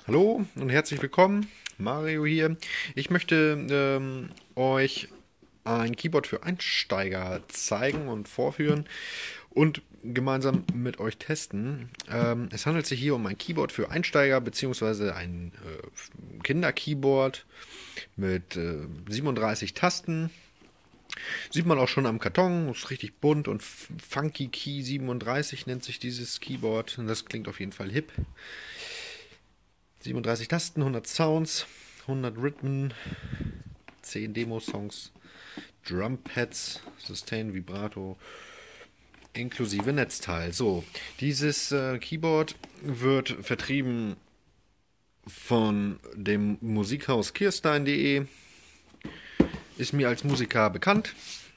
Hallo und herzlich willkommen, Mario hier. Ich möchte euch ein Keyboard für Einsteiger zeigen und vorführen und gemeinsam mit euch testen. Es handelt sich hier um ein Keyboard für Einsteiger bzw. ein Kinderkeyboard mit 37 Tasten. Sieht man auch schon am Karton, ist richtig bunt und Funky Key 37 nennt sich dieses Keyboard. Und das klingt auf jeden Fall hip. 37 Tasten, 100 Sounds, 100 Rhythmen, 10 Demo-Songs, Drumpads, Sustain, Vibrato, inklusive Netzteil. So, dieses Keyboard wird vertrieben von dem Musikhaus kirstein.de. Ist mir als Musiker bekannt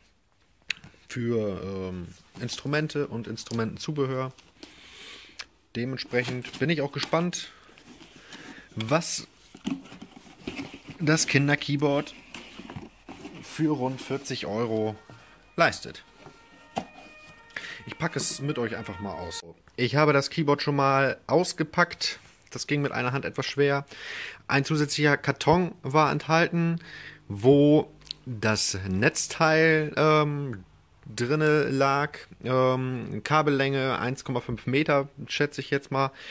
für Instrumente und Instrumentenzubehör. Dementsprechend bin ich auch gespannt, was das Kinderkeyboard für rund 40 Euro leistet. Ich packe es mit euch einfach mal aus. Ich habe das Keyboard schon mal ausgepackt. Das ging mit einer Hand etwas schwer. Ein zusätzlicher Karton war enthalten, wo das Netzteil drinne lag. Kabellänge 1,5 Meter, schätze ich jetzt mal.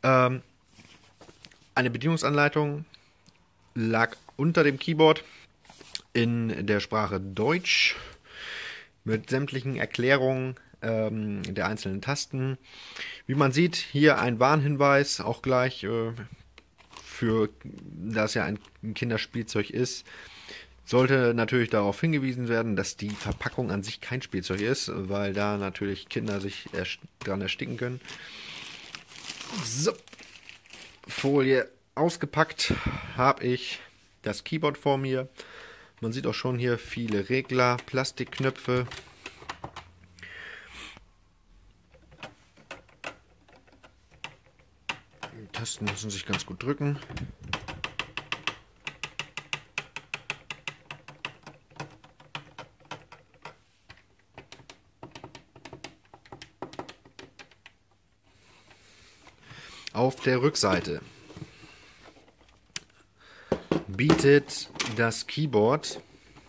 Eine Bedienungsanleitung lag unter dem Keyboard in der Sprache Deutsch mit sämtlichen Erklärungen der einzelnen Tasten. Wie man sieht, hier ein Warnhinweis, auch gleich für, da es ja ein Kinderspielzeug ist, sollte natürlich darauf hingewiesen werden, dass die Verpackung an sich kein Spielzeug ist, weil da natürlich Kinder sich dran ersticken können. So. Folie ausgepackt habe ich das Keyboard vor mir. Man sieht auch schon hier viele Regler, Plastikknöpfe. Die Tasten müssen sich ganz gut drücken. Auf der Rückseite bietet das Keyboard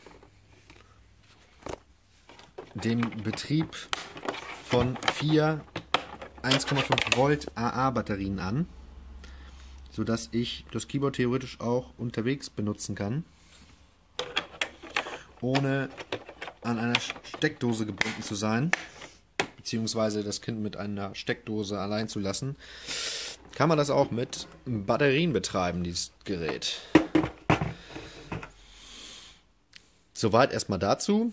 den Betrieb von 4 1,5 Volt AA-Batterien an, sodass ich das Keyboard theoretisch auch unterwegs benutzen kann, ohne an einer Steckdose gebunden zu sein, beziehungsweise das Kind mit einer Steckdose allein zu lassen. Kann man das auch mit Batterien betreiben, dieses Gerät. Soweit erstmal dazu.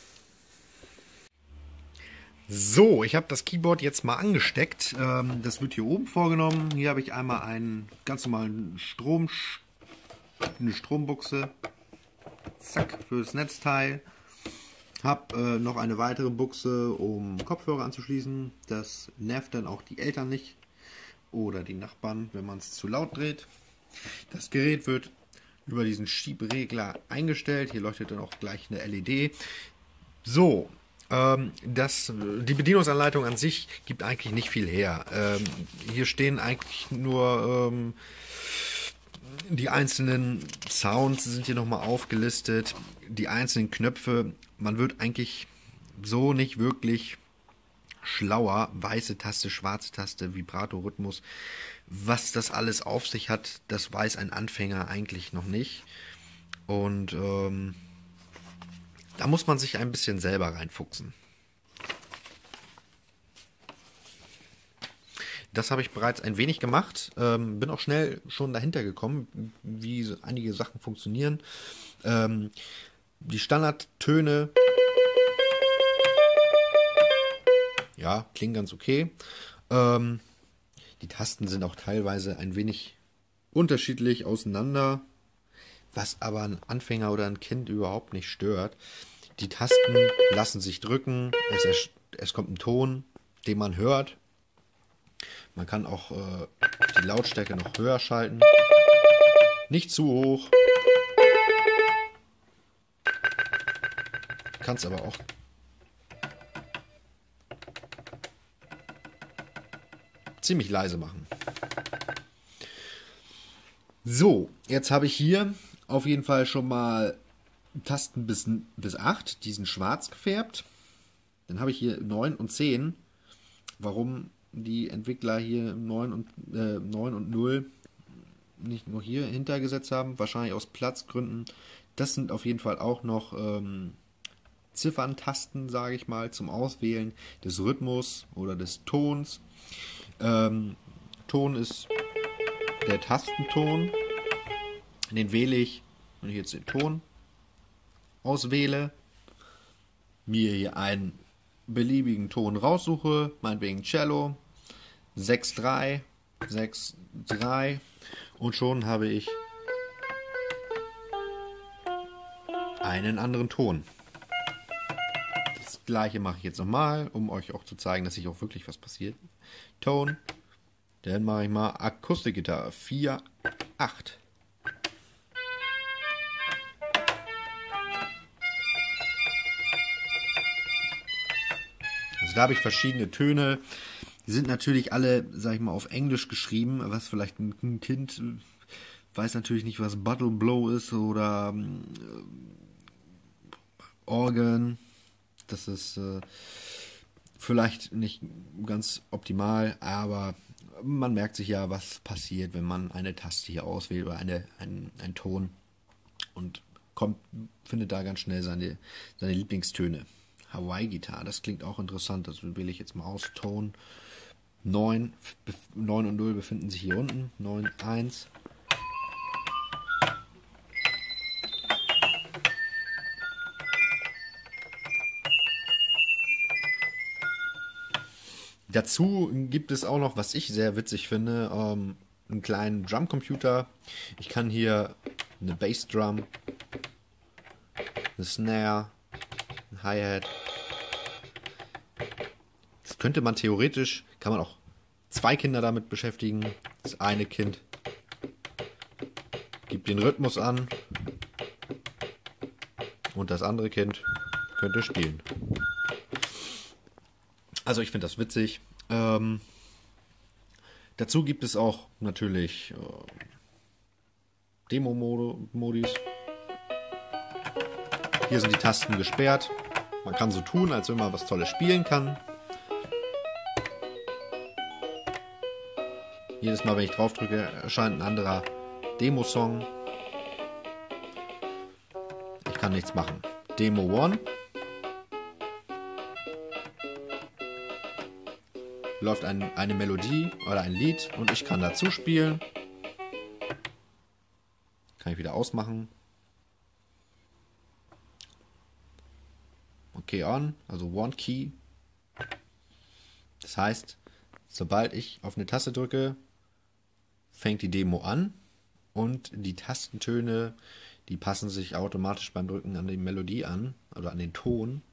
So, ich habe das Keyboard jetzt mal angesteckt. Das wird hier oben vorgenommen. Hier habe ich einmal einen ganz normalen eine Strombuchse. Zack, für das Netzteil. Habe noch eine weitere Buchse, um Kopfhörer anzuschließen. Das nervt dann auch die Eltern nicht. Oder die Nachbarn, wenn man es zu laut dreht. Das Gerät wird über diesen Schiebregler eingestellt. Hier leuchtet dann auch gleich eine LED. So, die Bedienungsanleitung an sich gibt eigentlich nicht viel her. Hier stehen eigentlich nur die einzelnen Sounds sind hier nochmal aufgelistet. Die einzelnen Knöpfe. Man wird eigentlich so nicht wirklich schlauer. Weiße Taste, schwarze Taste, Vibrato, Rhythmus. Was das alles auf sich hat, das weiß ein Anfänger eigentlich noch nicht. Und da muss man sich ein bisschen selber reinfuchsen. Das habe ich bereits ein wenig gemacht. Bin auch schnell schon dahinter gekommen, wie so einige Sachen funktionieren. Die Standardtöne, ja, klingen ganz okay. Die Tasten sind auch teilweise ein wenig unterschiedlich auseinander, was aber ein Anfänger oder ein Kind überhaupt nicht stört. Die Tasten lassen sich drücken, es kommt ein Ton, den man hört. Man kann auch die Lautstärke noch höher schalten. Nicht zu hoch. Kann es aber auch ziemlich leise machen. So, jetzt habe ich hier auf jeden Fall schon mal Tasten bis 8, die sind schwarz gefärbt. Dann habe ich hier 9 und 10. Warum die Entwickler hier 9 und 0 nicht nur hier hintergesetzt haben, wahrscheinlich aus Platzgründen. Das sind auf jeden Fall auch noch Zifferntasten, sage ich mal, zum Auswählen des Rhythmus oder des Tons. Ton ist der Tastenton. Den wähle ich, wenn ich jetzt den Ton auswähle, mir hier einen beliebigen Ton raussuche, meinetwegen Cello, 6-3, 6-3 und schon habe ich einen anderen Ton. Das gleiche mache ich jetzt nochmal, um euch auch zu zeigen, dass sich auch wirklich was passiert. Ton, dann mache ich mal Akustikgitarre 4-8. Also da habe ich verschiedene Töne. Die sind natürlich alle, sag ich mal, auf Englisch geschrieben, was vielleicht ein Kind weiß natürlich nicht, was Bottle Blow ist oder Organ. Das ist vielleicht nicht ganz optimal, aber man merkt sich ja, was passiert, wenn man eine Taste hier auswählt oder einen Ton und findet da ganz schnell seine Lieblingstöne. Hawaii-Gitarre, das klingt auch interessant, das wähle ich jetzt mal aus. Ton 9 und 0 befinden sich hier unten. 9, 1. Dazu gibt es auch noch, was ich sehr witzig finde, einen kleinen Drumcomputer. Ich kann hier eine Bassdrum, eine Snare, ein Hi-Hat. Das könnte man theoretisch, kann man auch 2 Kinder damit beschäftigen. Das eine Kind gibt den Rhythmus an und das andere Kind könnte spielen. Also ich finde das witzig. Dazu gibt es auch natürlich Demo-Modis. Hier sind die Tasten gesperrt. Man kann so tun, als wenn man was Tolles spielen kann. Jedes Mal, wenn ich drauf drücke, erscheint ein anderer Demo-Song. Ich kann nichts machen. Demo 1. Läuft eine Melodie oder ein Lied und ich kann dazu spielen. Kann ich wieder ausmachen. Okay, on, also One Key. Das heißt, sobald ich auf eine Taste drücke, fängt die Demo an und die Tastentöne, die passen sich automatisch beim Drücken an die Melodie an oder an den Ton.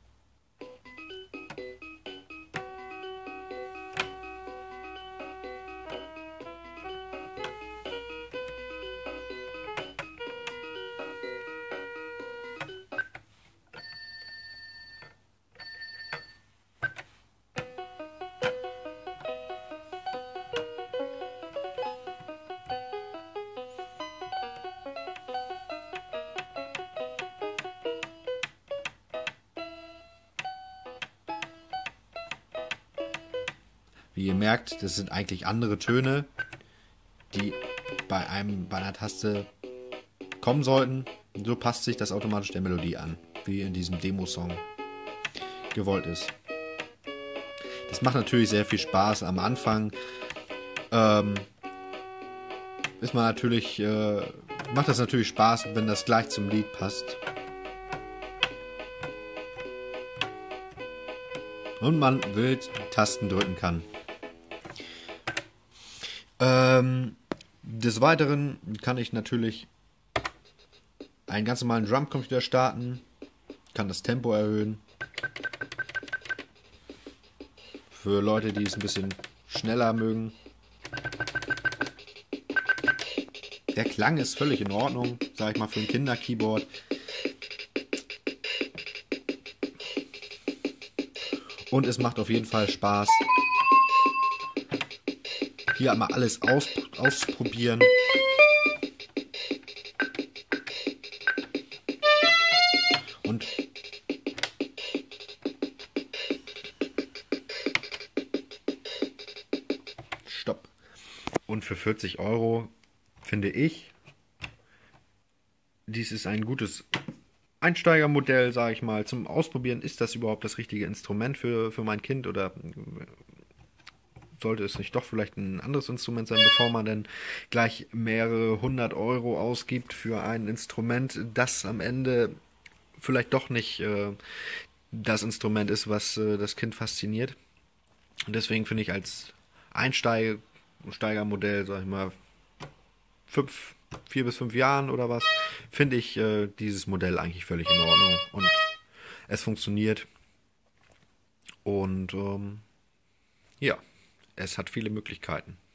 Wie ihr merkt, das sind eigentlich andere Töne, die bei einer Taste kommen sollten. Und so passt sich das automatisch der Melodie an, wie in diesem Demo-Song gewollt ist. Das macht natürlich sehr viel Spaß. Am Anfang macht das natürlich Spaß, wenn das gleich zum Lied passt. Und man wild Tasten drücken kann. Des Weiteren kann ich natürlich einen ganz normalen Drumcomputer starten, kann das Tempo erhöhen. Für Leute, die es ein bisschen schneller mögen. Der Klang ist völlig in Ordnung, sag ich mal, für ein Kinder-Keyboard. Und es macht auf jeden Fall Spaß, hier einmal alles ausprobieren. Und für 40 Euro finde ich, dies ist ein gutes Einsteigermodell, sage ich mal. Zum Ausprobieren, ist das überhaupt das richtige Instrument für mein Kind oder sollte es nicht doch vielleicht ein anderes Instrument sein, bevor man dann gleich mehrere 100 € ausgibt für ein Instrument, das am Ende vielleicht doch nicht das Instrument ist, was das Kind fasziniert. Und deswegen finde ich als Einsteigermodell, sag ich mal, 4 bis 5 Jahren oder was, finde ich dieses Modell eigentlich völlig in Ordnung. Und es funktioniert. Und ja, es hat viele Möglichkeiten.